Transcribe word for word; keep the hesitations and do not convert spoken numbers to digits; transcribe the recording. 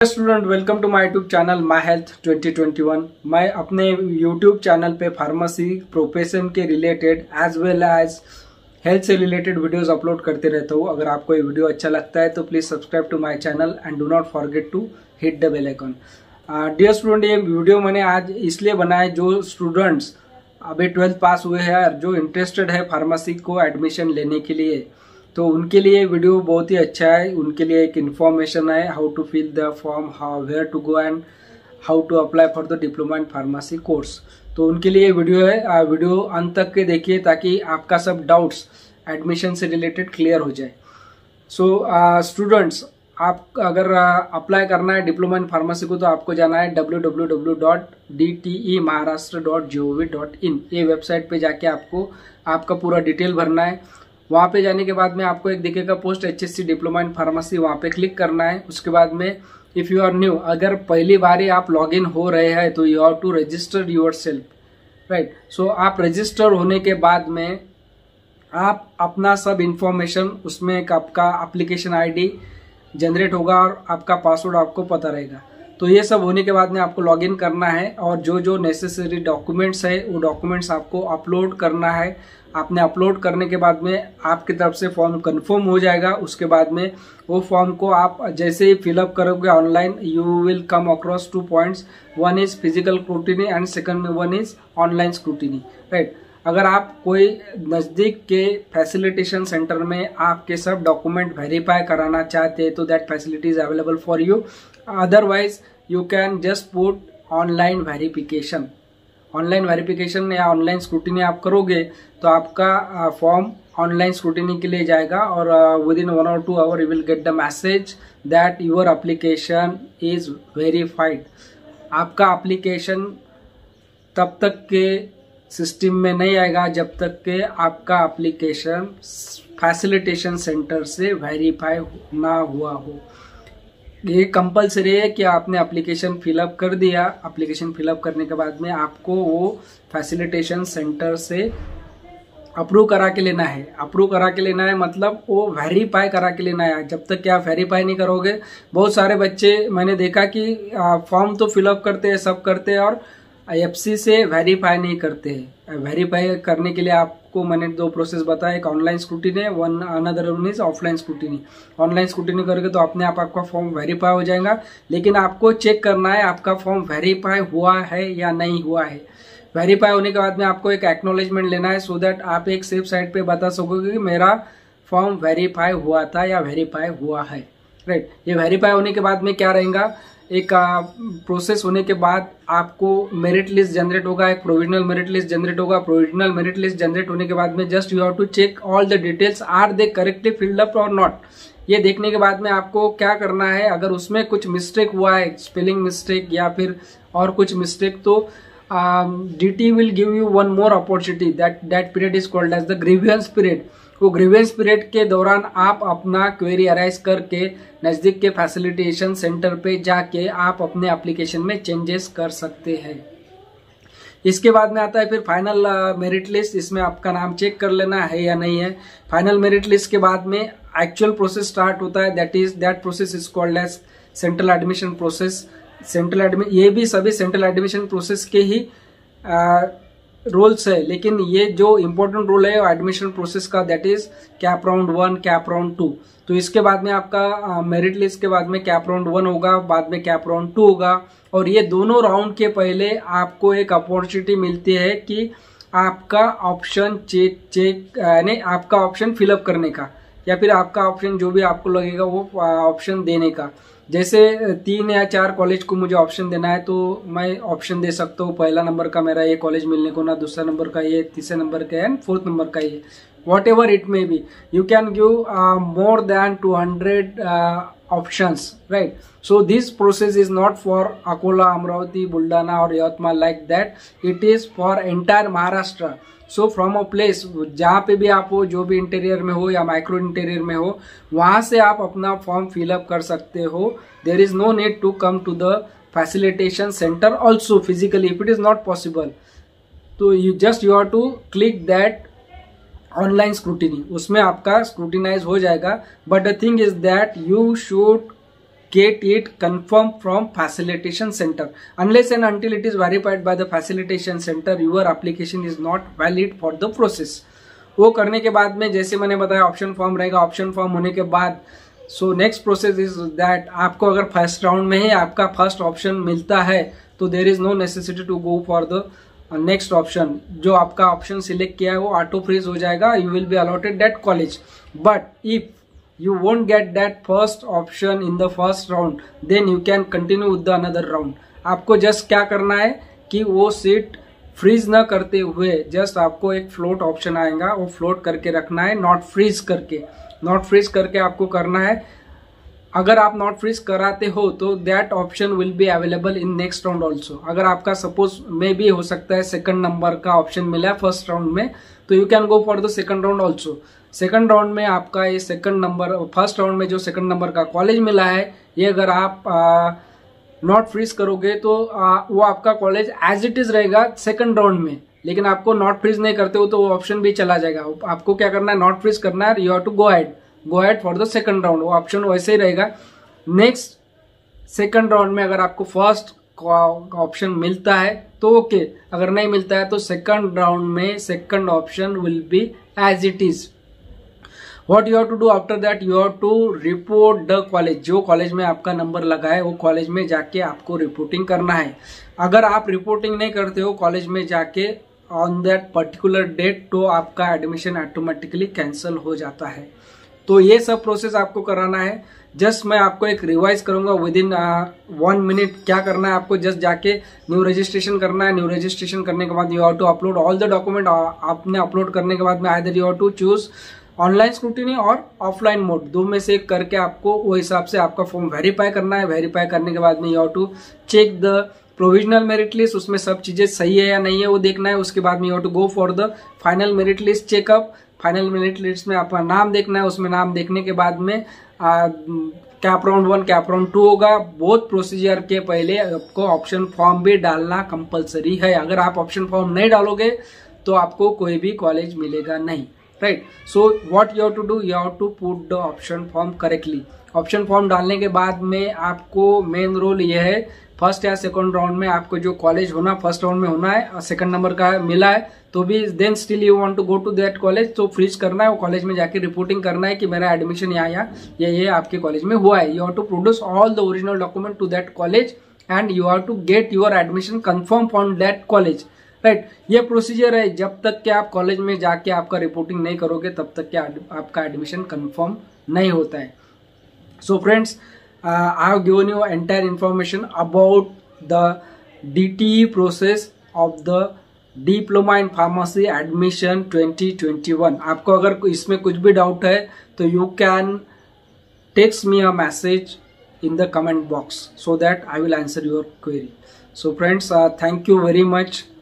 Student, welcome to my YouTube channel my health twenty twenty one. मैं अपने YouTube channel पे pharmacy profession के related as well as health से related videos upload करते रहता हूँ। अगर आपको ये वीडियो अच्छा लगता है तो please subscribe to my channel and do not forget to hit the bell icon. Dear student, ये वीडियो मैंने आज इसलिए बनाया, जो स्टूडेंट्स अभी ट्वेल्थ पास हुए हैं, जो इंटरेस्टेड है फार्मेसी को एडमिशन लेने के लिए, तो उनके लिए वीडियो बहुत ही अच्छा है। उनके लिए एक इन्फॉर्मेशन है, how to fill the form, how where to go and how to apply for the diploma in pharmacy course. तो उनके लिए वीडियो है। वीडियो अंत तक के देखिए ताकि आपका सब डाउट्स एडमिशन से रिलेटेड क्लियर हो जाए। सो स्टूडेंट्स, आप अगर अप्लाई करना है डिप्लोमा इन फार्मेसी को तो आपको जाना है W W W dot D T E Maharashtra dot G O V dot in. ये वेबसाइट पे जाके आपको आपका पूरा डिटेल भरना है। वहाँ पे जाने के बाद में आपको एक दिखेगा post H S C diploma in pharmacy, वहाँ पे क्लिक करना है। उसके बाद में इफ़ यू आर न्यू, अगर पहली बार ही आप लॉग इन हो रहे हैं तो you have to register yourself, right. So आप रजिस्टर होने के बाद में आप अपना सब इंफॉर्मेशन, उसमें एक आपका एप्लीकेशन आईडी जनरेट होगा और आपका पासवर्ड आपको पता रहेगा। तो ये सब होने के बाद में आपको लॉगिन करना है और जो जो नेसेसरी डॉक्यूमेंट्स है वो डॉक्यूमेंट्स आपको अपलोड करना है। आपने अपलोड करने के बाद में आपकी तरफ से फॉर्म कंफर्म हो जाएगा। उसके बाद में वो फॉर्म को आप जैसे ही फिलअप करोगे online, you will come across two points. One is physical scrutiny and second में one is online scrutiny, right. अगर आप कोई नज़दीक के फैसिलिटेशन सेंटर में आपके सब डॉक्यूमेंट वेरीफाई कराना चाहते हैं तो that facility is available for you. Otherwise you can just put online verification. Online verification या ऑनलाइन स्क्रूटिनी आप करोगे तो आपका फॉर्म ऑनलाइन स्क्रूटिनी के लिए जाएगा और विद इन वन और two hour you will get the message that your application is verified. आपका एप्लीकेशन तब तक के सिस्टम में नहीं आएगा जब तक के आपका एप्लीकेशन फैसिलिटेशन सेंटर से वेरीफाई ना हुआ हो। ये कंपलसरी है कि आपने एप्लीकेशन फिलअप कर दिया। एप्लीकेशन फिलअप करने के बाद में आपको वो फैसिलिटेशन सेंटर से अप्रूव करा के लेना है। अप्रूव करा के लेना है मतलब वो वेरीफाई करा के लेना है। जब तक कि आप वेरीफाई नहीं करोगे, बहुत सारे बच्चे मैंने देखा कि फॉर्म तो फिलअप करते हैं, सब करते हैं और एफ सी से वेरीफाई नहीं करते हैं। वेरीफाई करने के लिए आपको मैंने दो प्रोसेस बताया, एक ऑनलाइन स्क्रूटिनी है, one another one is offline scrutiny. Online scrutiny करोगे तो अपने आप आपका फॉर्म वेरीफाई हो जाएगा, लेकिन आपको चेक करना है आपका फॉर्म वेरीफाई हुआ है या नहीं हुआ है। वेरीफाई होने के बाद में आपको एक एक्नॉलेजमेंट लेना है सो दैट आप एक सेफ साइट पे बता सकोगे कि मेरा फॉर्म वेरीफाई हुआ था या वेरीफाई हुआ है, राइट। ये वेरीफाई होने के बाद में क्या रहेगा, एक प्रोसेस होने के बाद आपको मेरिट लिस्ट जनरेट होगा, एक प्रोविजनल मेरिट लिस्ट जनरेट होगा। प्रोविजनल मेरिट लिस्ट जनरेट होने के बाद में just you have to check all the details, are they correctly filled up और नॉट। ये देखने के बाद में आपको क्या करना है, अगर उसमें कुछ मिस्टेक हुआ है, स्पेलिंग मिस्टेक या फिर और कुछ मिस्टेक, तो D T will give you one more opportunity. That that period is called as the grievance period. वो ग्रीवेंस पीरियड के दौरान आप अपना क्वेरी अराइज करके नज़दीक के फैसिलिटेशन सेंटर पे जाके आप अपने एप्लीकेशन में चेंजेस कर सकते हैं। इसके बाद में आता है फिर फाइनल मेरिट लिस्ट। इसमें आपका नाम चेक कर लेना है या नहीं है। फाइनल मेरिट लिस्ट के बाद में एक्चुअल प्रोसेस स्टार्ट होता है, that is that process is called as central admission process. Central admission, ये भी सभी सेंट्रल एडमिशन प्रोसेस के ही आ, रोल्स है, लेकिन ये जो इम्पोर्टेंट रोल है एडमिशन प्रोसेस का, that is CAP round one, CAP round two. तो इसके बाद में आपका मेरिट लिस्ट के बाद में कैप राउंड वन होगा, बाद में कैप राउंड टू होगा। और ये दोनों राउंड के पहले आपको एक अपॉर्चुनिटी मिलती है कि आपका ऑप्शन चेक चेक यानी आपका ऑप्शन फिलअप करने का, या फिर आपका ऑप्शन जो भी आपको लगेगा वो ऑप्शन देने का। जैसे तीन या चार कॉलेज को मुझे ऑप्शन देना है तो मैं ऑप्शन दे सकता हूँ, पहला नंबर का मेरा ये कॉलेज मिलने को ना, दूसरा नंबर का ये, तीसरे नंबर का एंड फोर्थ नंबर का ये, whatever it may be. You can give more than two hundred options, right. So this process is not for Akola, Amravati, Buldhana और Yavatmal like that, it is for entire Maharashtra. So from a place, जहाँ पे भी आप हो, जो भी इंटीरियर में हो या माइक्रो इंटीरियर में हो, वहाँ से आप अपना फॉर्म फिलअप कर सकते हो। There is no need to come to the facilitation centre also physically if it is not possible. तो you just you have to click that online scrutiny, उसमें आपका स्क्रूटिनाइज हो जाएगा। But the thing is that you should get it confirmed from facilitation center. Unless and until it is verified by the facilitation center, your application is not valid for the process. वो करने के बाद में जैसे मैंने बताया option form रहेगा, option form होने के बाद so next process is that आपको अगर फर्स्ट राउंड में ही आपका फर्स्ट ऑप्शन मिलता है तो there is no necessity to go for the next option. जो आपका ऑप्शन सिलेक्ट किया है वो ऑटो फ्रीज हो जाएगा. You will be allotted that college. But if you won't get that first option in the first round, then you can continue with the another round. आपको just क्या करना है कि वो सीट फ्रीज ना करते हुए जस्ट आपको एक फ्लोट ऑप्शन आएगा, वो फ्लोट करके रखना है, नॉट फ्रीज करके. नॉट फ्रीज करके आपको करना है. अगर आप नॉट फ्रीज कराते हो तो that option will be available in next round also. अगर आपका सपोज में भी हो सकता है सेकंड नंबर का ऑप्शन मिला है फर्स्ट राउंड में, तो you can go for the second round also. Second round में आपका ये सेकंड नंबर, फर्स्ट राउंड में जो सेकंड नंबर का कॉलेज मिला है, ये अगर आप नॉट फ्रीज करोगे तो आ, वो आपका कॉलेज एज इट इज रहेगा सेकंड राउंड में. लेकिन आपको नॉट फ्रीज नहीं करते हो तो वो ऑप्शन भी चला जाएगा. आपको क्या करना है, नॉट फ्रीज करना है. You have to go ahead go ahead for the second round. वो ऑप्शन वैसे ही रहेगा. नेक्स्ट सेकंड राउंड में अगर आपको फर्स्ट ऑप्शन मिलता है तो ओके okay. अगर नहीं मिलता है तो सेकंड राउंड में second option will be as it is. What you have to do after that, you have to report the college. जो कॉलेज में आपका नंबर लगा है वो कॉलेज में जाके आपको रिपोर्टिंग करना है. अगर आप रिपोर्टिंग नहीं करते हो कॉलेज में जाके ऑन दैट पर्टिकुलर डेट, तो आपका एडमिशन ऑटोमेटिकली कैंसिल हो जाता है. तो ये सब प्रोसेस आपको कराना है. जस्ट मैं आपको एक रिवाइज करूंगा विद इन वन मिनट. क्या करना है आपको, जस्ट जाके न्यू रजिस्ट्रेशन करना है. न्यू रजिस्ट्रेशन करने के बाद you have to upload all the document. आपने अपलोड करने के बाद में either you have to choose online scrutiny और ऑफलाइन मोड, दो में से एक करके आपको वो हिसाब से आपका फॉर्म वेरीफाई करना है. वेरीफाई करने के बाद में you have to check the provisional merit list. उसमें सब चीजें सही है या नहीं है वो देखना है. उसके बाद में you have to go for the final merit list checkup. Final merit list में आपका नाम देखना है. उसमें नाम देखने के बाद में CAP round one CAP round two होगा. बोथ प्रोसीजर के पहले आपको ऑप्शन फॉर्म भी डालना कंपलसरी है. अगर आप ऑप्शन फॉर्म नहीं डालोगे तो आपको कोई भी कॉलेज मिलेगा नहीं. Right. So what you have to do, you have to put the option form correctly. Option form डालने के बाद में आपको मेन रोल ये है, फर्स्ट या सेकंड राउंड में आपको जो कॉलेज होना फर्स्ट राउंड में होना है और सेकंड नंबर का मिला है तो भी then still you want to go to that college, तो फ्रीज करना है. वो कॉलेज में जाके रिपोर्टिंग करना है कि मेरा एडमिशन यहाँ यहाँ ये ये आपके कॉलेज में हुआ है. You have to produce all the original document to that college and you have to get your admission confirm from that college. Right. ये प्रोसीजर है. जब तक कि आप कॉलेज में जाके आपका रिपोर्टिंग नहीं करोगे तब तक कि आपका एडमिशन कंफर्म नहीं होता है. So friends, I have given you entire information about the DTE process of the diploma in pharmacy admission twenty twenty one. आपको अगर इसमें कुछ भी डाउट है तो you can text me a message in the comment box so that I will answer your query. So friends, uh, thank you very much.